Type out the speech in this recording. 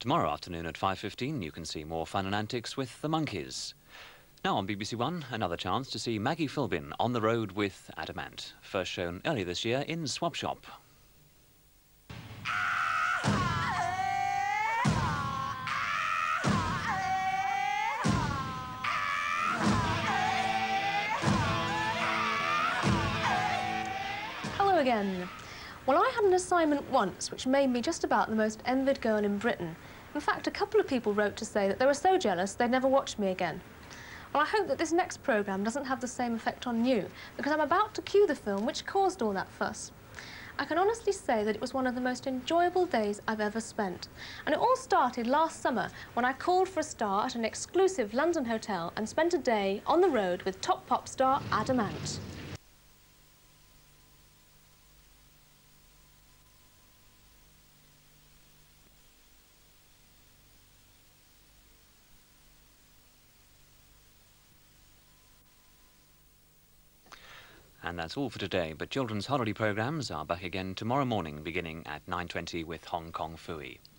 Tomorrow afternoon at 5:15 you can see more fun and antics with the Monkees. Now on BBC One, another chance to see Maggie Philbin on the road with Adamant, first shown earlier this year in Swap Shop. Hello again. Well, I had an assignment once which made me just about the most envied girl in Britain. In fact, a couple of people wrote to say that they were so jealous they'd never watch me again. Well, I hope that this next programme doesn't have the same effect on you, because I'm about to cue the film which caused all that fuss. I can honestly say that it was one of the most enjoyable days I've ever spent. And it all started last summer when I called for a star at an exclusive London hotel and spent a day on the road with top pop star Adamant. And that's all for today, but children's holiday programmes are back again tomorrow morning beginning at 9:20 with Hong Kong Phooey.